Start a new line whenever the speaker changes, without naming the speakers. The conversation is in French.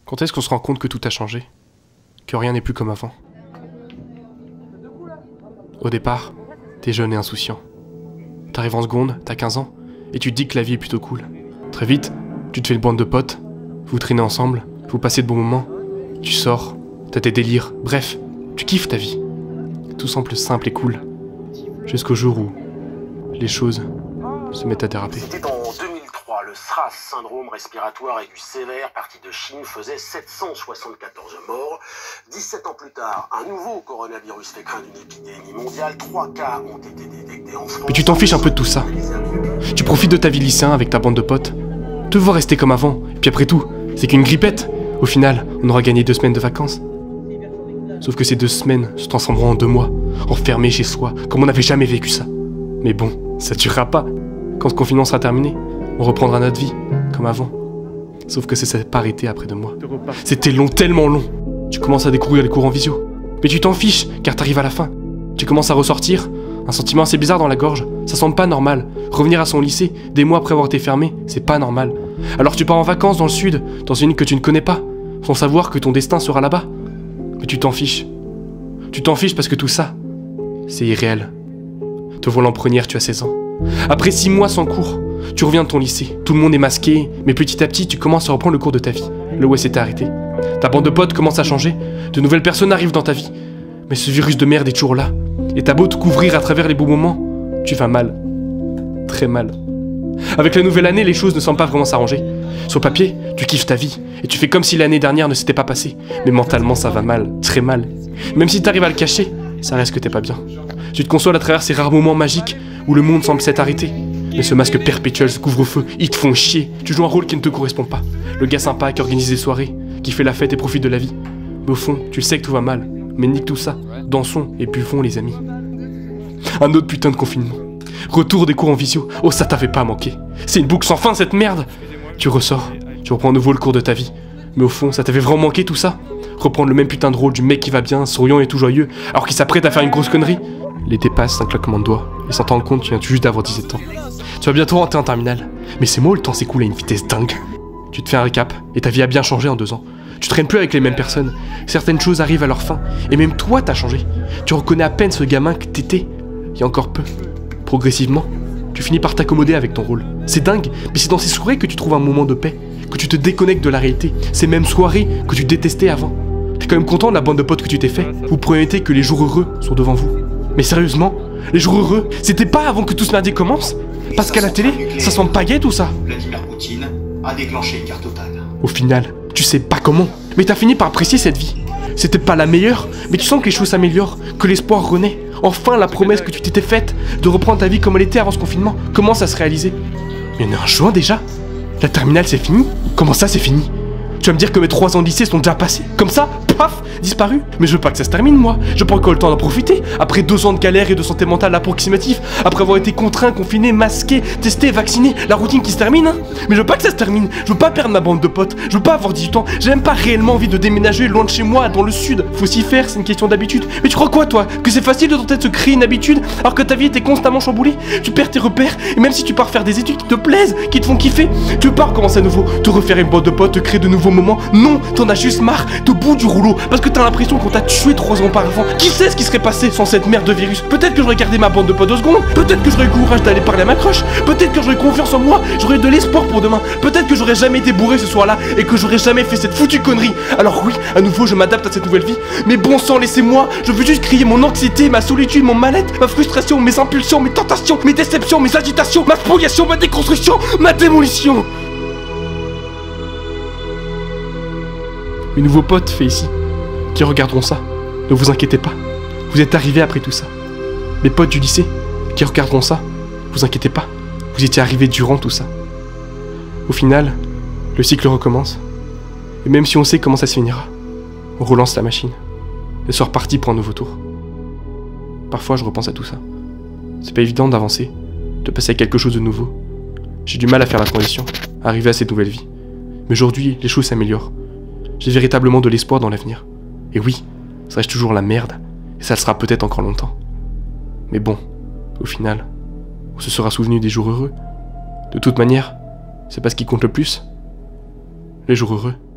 Quand est-ce qu'on se rend compte que tout a changé? Que rien n'est plus comme avant? Au départ, t'es jeune et insouciant. T'arrives en seconde, t'as 15 ans, et tu te dis que la vie est plutôt cool. Très vite, tu te fais une bande de potes, vous traînez ensemble, vous passez de bons moments, tu sors, t'as tes délires, bref, tu kiffes ta vie. Tout semble simple et cool, jusqu'au jour où les choses se mettent à déraper.
C'était en 2003, le SRAS, syndrome respiratoire aigu sévère, parti de Chine, faisait 774 morts. 17 ans plus tard, un nouveau coronavirus fait craindre une épidémie mondiale. 3 cas ont été détectés en France.
Mais tu t'en fiches un peu de tout ça. Tu profites de ta vie lycéen avec ta bande de potes. Te vois rester comme avant, et puis après tout, c'est qu'une grippette. Au final, on aura gagné 2 semaines de vacances. Sauf que ces 2 semaines se transformeront en 2 mois, enfermés chez soi, comme on n'avait jamais vécu ça. Mais bon, ça durera pas. Quand ce confinement sera terminé, on reprendra notre vie, comme avant. Sauf que ça s'est pas arrêté après 2 mois. C'était long, tellement long. Tu commences à découvrir les cours en visio. Mais tu t'en fiches, car t'arrives à la fin. Tu commences à ressortir, un sentiment assez bizarre dans la gorge. Ça semble pas normal. Revenir à son lycée, des mois après avoir été fermé, c'est pas normal. Alors tu pars en vacances dans le sud, dans une île que tu ne connais pas, sans savoir que ton destin sera là-bas. Mais tu t'en fiches. Tu t'en fiches parce que tout ça, c'est irréel. Te voilà en première, tu as 16 ans. Après 6 mois sans cours, tu reviens de ton lycée. Tout le monde est masqué, mais petit à petit, tu commences à reprendre le cours de ta vie. Là où elle s'était arrêtée. Ta bande de potes commence à changer, de nouvelles personnes arrivent dans ta vie. Mais ce virus de merde est toujours là. Et t'as beau te couvrir à travers les beaux moments, tu vas mal. Très mal. Avec la nouvelle année, les choses ne semblent pas vraiment s'arranger. Sur papier, tu kiffes ta vie, et tu fais comme si l'année dernière ne s'était pas passée. Mais mentalement, ça va mal, très mal. Même si t'arrives à le cacher, ça reste que t'es pas bien. Tu te consoles à travers ces rares moments magiques où le monde semble s'être arrêté. Mais ce masque perpétuel, ce couvre-feu, ils te font chier. Tu joues un rôle qui ne te correspond pas. Le gars sympa qui organise des soirées, qui fait la fête et profite de la vie. Mais au fond, tu le sais que tout va mal. Mais nique tout ça. Dansons et buvons, les amis. Un autre putain de confinement. Retour des cours en visio. Oh, ça t'avait pas manqué. C'est une boucle sans fin, cette merde. Tu ressors, tu reprends à nouveau le cours de ta vie. Mais au fond, ça t'avait vraiment manqué tout ça? Reprendre le même putain de rôle du mec qui va bien, souriant et tout joyeux, alors qu'il s'apprête à faire une grosse connerie? L'été passe, un claquement de doigts, et sans t'en rendre compte, tu viens tout juste d'avoir 17 ans. Tu vas bientôt rentrer en terminale. Mais c'est moi, le temps s'écoule à une vitesse dingue. Tu te fais un récap, et ta vie a bien changé en 2 ans. Tu traînes plus avec les mêmes personnes. Certaines choses arrivent à leur fin, et même toi t'as changé. Tu reconnais à peine ce gamin que t'étais, il y a encore peu. Progressivement, tu finis par t'accommoder avec ton rôle. C'est dingue, mais c'est dans ces soirées que tu trouves un moment de paix, que tu te déconnectes de la réalité. Ces mêmes soirées que tu détestais avant. T'es quand même content de la bande de potes que tu t'es fait? Vous promettez que les jours heureux sont devant vous. Mais sérieusement, les jours heureux, c'était pas avant que tout ce merdier commence? Parce qu'à la télé, ça semble pas gai tout ça.
Vladimir Poutine a déclenché une guerre totale.
Au final, tu sais pas comment, mais t'as fini par apprécier cette vie. C'était pas la meilleure, mais tu sens que les choses s'améliorent, que l'espoir renaît. Enfin, la promesse que tu t'étais faite de reprendre ta vie comme elle était avant ce confinement commence à se réaliser. Mais on est en juin déjà? La terminale c'est fini? Comment ça c'est fini? Tu vas me dire que mes 3 ans de lycée sont déjà passés? Comme ça, paf, disparu? Mais je veux pas que ça se termine moi. Je prends encore le temps d'en profiter. Après 2 ans de galère et de santé mentale approximative, après avoir été contraint, confiné, masqué, testé, vacciné, la routine qui se termine, hein. Mais je veux pas que ça se termine. Je veux pas perdre ma bande de potes. Je veux pas avoir 18 ans. J'ai même pas réellement envie de déménager loin de chez moi, dans le sud. Faut s'y faire, c'est une question d'habitude. Mais tu crois quoi toi? Que c'est facile de tenter de se créer une habitude alors que ta vie était constamment chamboulée? Tu perds tes repères, et même si tu pars faire des études qui te plaisent, qui te font kiffer, tu veux pas recommencer à nouveau, te refaire une bande de potes, te créer de nouveaux moments. Non, t'en as juste marre, t'es au bout du rouleau, parce que t'as l'impression qu'on t'a tué 3 ans auparavant. Qui sait ce qui serait passé sans cette merde de virus? Peut-être que j'aurais gardé ma bande de potes 2 secondes, peut-être que j'aurais eu le courage d'aller parler à ma crush, peut-être que j'aurais confiance en moi, j'aurais eu de l'espoir pour demain, peut-être que j'aurais jamais été bourré ce soir-là, et que j'aurais jamais fait cette foutue connerie. Alors oui, à nouveau je m'adapte à cette nouvelle vie, mais bon sang, laissez-moi, je veux juste crier mon anxiété, ma solitude, mon mal-être, ma frustration, mes impulsions, mes tentations, mes déceptions, mes agitations, ma spoliation, ma déconstruction, ma démolition. Mes nouveaux potes faits ici, qui regarderont ça, ne vous inquiétez pas, vous êtes arrivés après tout ça. Mes potes du lycée, qui regarderont ça, vous inquiétez pas, vous étiez arrivés durant tout ça. Au final, le cycle recommence, et même si on sait comment ça se finira, on relance la machine, et sort reparti pour un nouveau tour. Parfois je repense à tout ça. C'est pas évident d'avancer, de passer à quelque chose de nouveau. J'ai du mal à faire la transition, à arriver à cette nouvelle vie. Mais aujourd'hui, les choses s'améliorent. J'ai véritablement de l'espoir dans l'avenir. Et oui, ça reste toujours la merde, et ça le sera peut-être encore longtemps. Mais bon, au final, on se sera souvenu des jours heureux. De toute manière, c'est pas ce qui compte le plus. Les jours heureux.